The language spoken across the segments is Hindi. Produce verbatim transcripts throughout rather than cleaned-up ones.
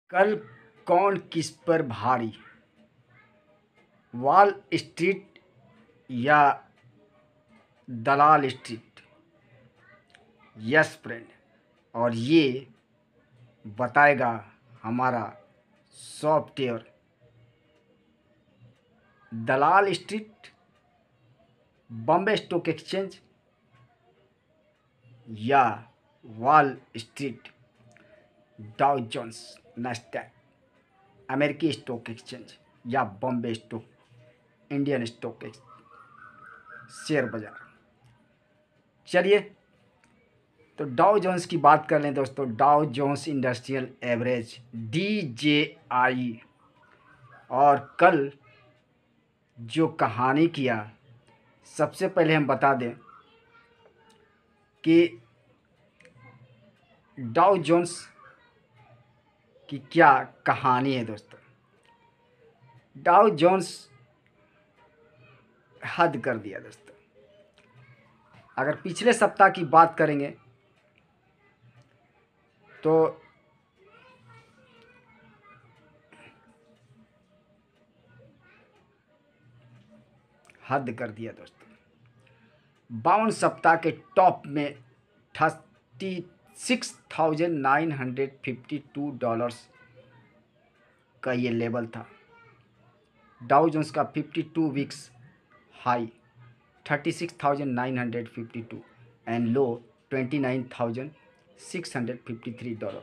कल कौन किस पर भारी, वॉल स्ट्रीट या दलाल स्ट्रीट? यस फ्रेंड, और ये बताएगा हमारा software. Dalal Street, Bombay stock exchange या Wall Street, Dow Jones, Nasdaq, अमेरिकी स्टॉक एक्सचेंज या Bombay stock Indian stock share बाजार। चलिए तो डाउ जोन्स की बात कर लें दोस्तों। Dow Jones industrial average D J I, और कल जो कहानी किया, सबसे पहले हम बता दें कि डाउ जोन्स की क्या कहानी है दोस्तों। डाउ जोन्स हद कर दिया दोस्तों। अगर पिछले सप्ताह की बात करेंगे तो हद कर दिया दोस्तों। बावन सप्ताह के टॉप में thirty six thousand nine hundred fifty two dollars का ये लेवल था। डाउ जोन्स का fifty two weeks high thirty six thousand nine hundred fifty two and low twenty nine thousand six hundred fifty three dollar.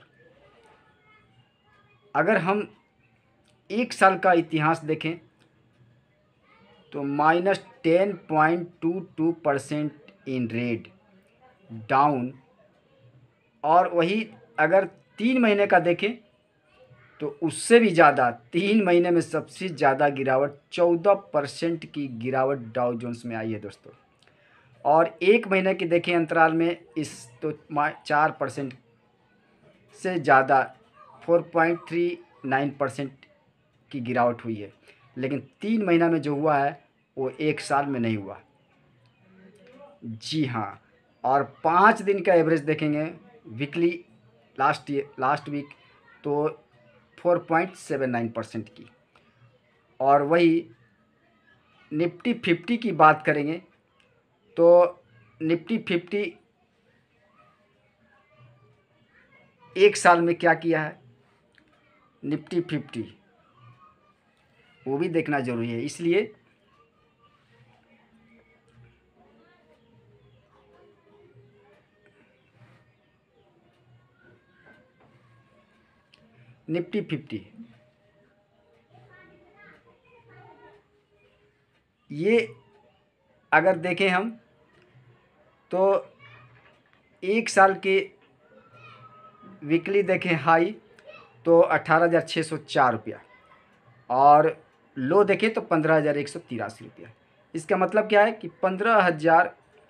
अगर हम एक साल का इतिहास देखें तो minus ten point two two percent in red down, और वही अगर तीन महीने का देखें तो उससे भी ज़्यादा, तीन महीने में सबसे ज़्यादा गिरावट चौदह परसेंट की गिरावट डाउ जोन्स में आई है दोस्तों। और एक महीने की देखें अंतराल में इस तो चार परसेंट से ज़्यादा four point three nine percent की गिरावट हुई है। लेकिन तीन महीना में जो हुआ है वो एक साल में नहीं हुआ। जी हाँ, और पाँच दिन का एवरेज देखेंगे वीकली लास्ट लास्ट वीक तो four point seven nine percent की। और वही निफ्टी फिफ्टी की बात करेंगे तो निफ्टी फिफ्टी एक साल में क्या किया है, निफ्टी फिफ्टी वो भी देखना जरूरी है। इसलिए निफ्टी फिफ्टी ये अगर देखें हम तो एक साल के वीकली देखें हाई तो अठारह हज़ार छः सौ चार रुपया, और लो देखें तो पंद्रह हज़ार एक सौ तिरासी रुपया। इसका मतलब क्या है कि पंद्रह हज़ार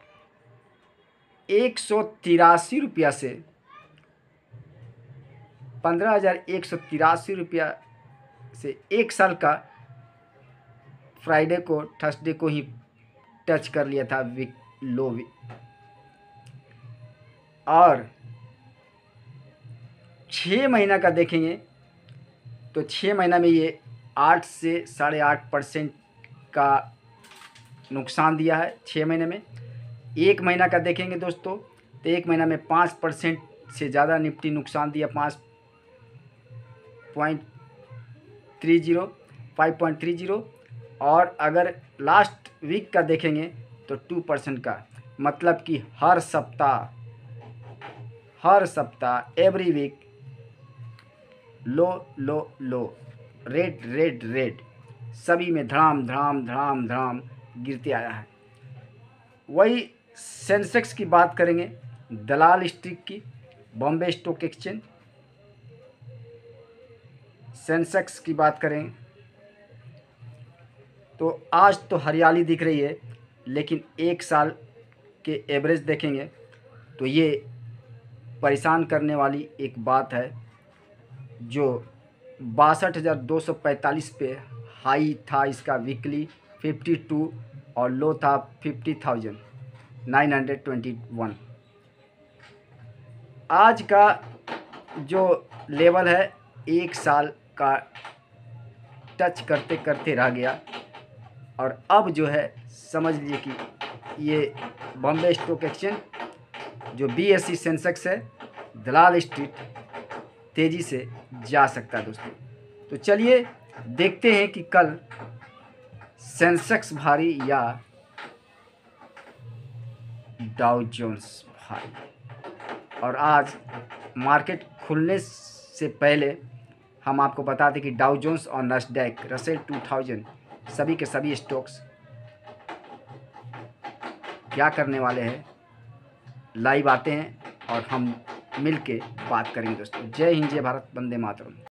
एक सौ तिरासी रुपया से पंद्रह हज़ार एक सौ तिरासी रुपया से एक साल का फ्राइडे को, थर्सडे को ही टच कर लिया था वीक लो वीक। और छः महीना का देखेंगे तो छः महीना में ये आठ से साढ़े आठ परसेंट का नुकसान दिया है छः महीने में। एक महीना का देखेंगे दोस्तों तो एक महीना में पाँच परसेंट से ज़्यादा निफ्टी नुकसान दिया, पाँच point three zero five point three zero. और अगर लास्ट वीक का देखेंगे तो टू परसेंट का, मतलब कि हर सप्ताह हर सप्ताह every week low low low, red red red, सभी में धड़ाम धड़ाम धड़ाम धड़ाम गिरते आया है। वही सेंसेक्स की बात करेंगे, दलाल स्ट्रीट की, बॉम्बे स्टॉक एक्सचेंज सेंसेक्स की बात करें तो आज तो हरियाली दिख रही है, लेकिन एक साल के एवरेज देखेंगे तो ये परेशान करने वाली एक बात है, जो बासठ हज़ार दो सौ पैंतालीस पे हाई था इसका वीकली फिफ्टी टू, और लो था fifty thousand nine hundred twenty one. आज का जो लेवल है एक साल का टच करते करते रह गया और अब जो है समझ लीजिए कि ये बॉम्बे स्टॉक एक्सचेंज जो बी एस ई सेंसेक्स है, दलाल स्ट्रीट, तेज़ी से जा सकता है दोस्तों। तो चलिए देखते हैं कि कल सेंसेक्स भारी या डाउ जोन्स भारी। और आज मार्केट खुलने से पहले हम आपको बता दें कि डाउ जोन्स और नस्डैक, रसेल टू थाउजेंड सभी के सभी स्टॉक्स क्या करने वाले हैं, लाइव आते हैं और हम मिल के बात करेंगे दोस्तों। जय हिंद, जय भारत, वंदे मातरम।